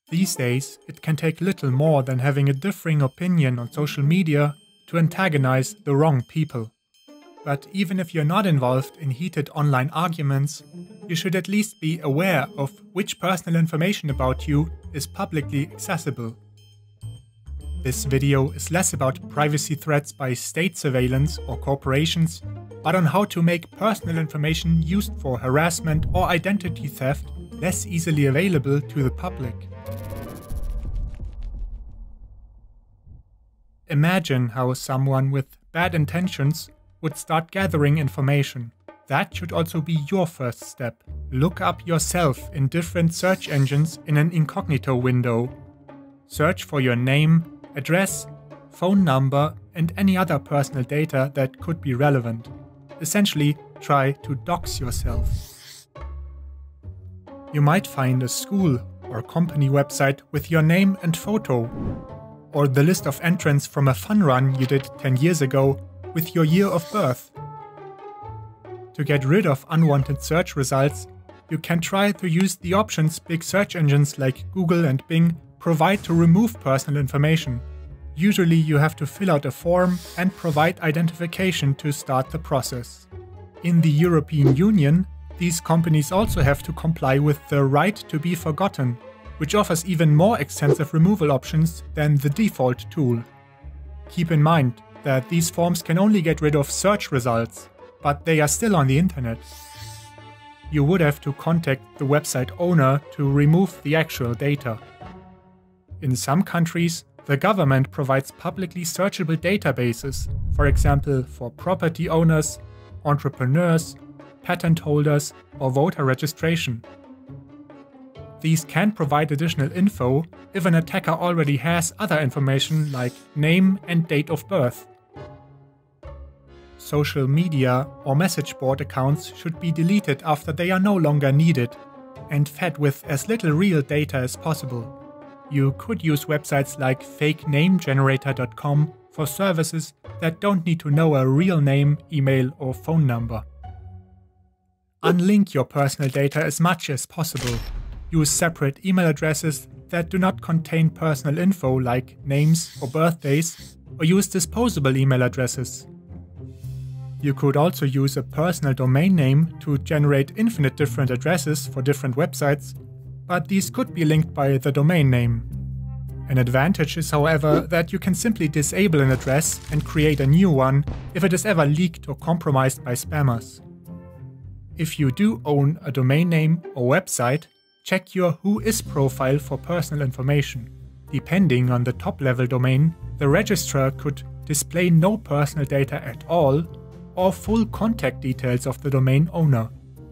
These days, it can take little more than having a differing opinion on social media to antagonize the wrong people. But even if you're not involved in heated online arguments, you should at least be aware of which personal information about you is publicly accessible. This video is less about privacy threats by state surveillance or corporations, but on how to make personal information used for harassment or identity theft less easily available to the public. Imagine how someone with bad intentions would start gathering information. That should also be your first step. Look up yourself in different search engines in an incognito window. Search for your name, address, phone number, and any other personal data that could be relevant. Essentially, try to dox yourself. You might find a school or company website with your name and photo, or the list of entrants from a fun run you did 10 years ago with your year of birth. To get rid of unwanted search results, you can try to use the options big search engines like Google and Bing provide to remove personal information. Usually you have to fill out a form and provide identification to start the process. In the European Union, these companies also have to comply with the right to be forgotten, which offers even more extensive removal options than the default tool. Keep in mind that these forms can only get rid of search results, but they are still on the internet. You would have to contact the website owner to remove the actual data. In some countries, the government provides publicly searchable databases, for example for property owners, entrepreneurs, patent holders, or voter registration. These can provide additional info if an attacker already has other information like name and date of birth. Social media or message board accounts should be deleted after they are no longer needed and fed with as little real data as possible. You could use websites like fakenamegenerator.com for services that don't need to know a real name, email, or phone number. Unlink your personal data as much as possible. Use separate email addresses that do not contain personal info like names or birthdays, or use disposable email addresses. You could also use a personal domain name to generate infinite different addresses for different websites, but these could be linked by the domain name. An advantage is, however, that you can simply disable an address and create a new one if it is ever leaked or compromised by spammers. If you do own a domain name or website, check your Whois profile for personal information. Depending on the top-level domain, the registrar could display no personal data at all or full contact details of the domain owner.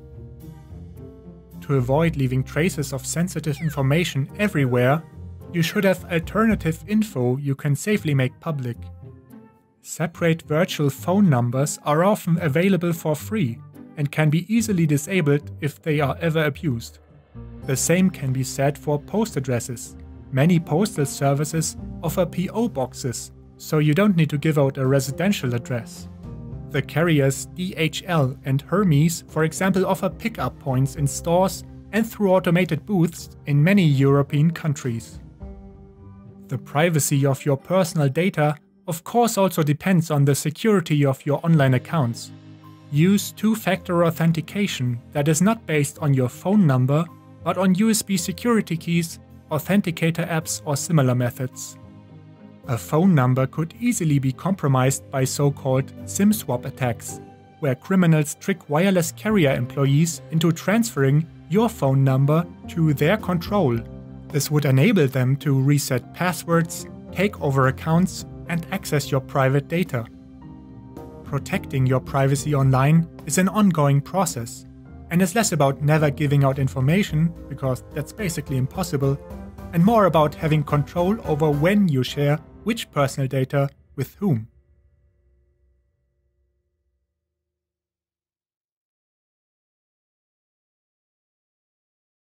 To avoid leaving traces of sensitive information everywhere, you should have alternative info you can safely make public. Separate virtual phone numbers are often available for free and can be easily disabled if they are ever abused. The same can be said for post addresses. Many postal services offer PO boxes, so you don't need to give out a residential address. The carriers DHL and Hermes, for example, offer pickup points in stores and through automated booths in many European countries. The privacy of your personal data, of course, also depends on the security of your online accounts. Use two-factor authentication that is not based on your phone number, but on USB security keys, authenticator apps, or similar methods. A phone number could easily be compromised by so-called SIM swap attacks, where criminals trick wireless carrier employees into transferring your phone number to their control. This would enable them to reset passwords, take over accounts, and access your private data. Protecting your privacy online is an ongoing process, and is less about never giving out information, because that's basically impossible, and more about having control over when you share which personal data with whom.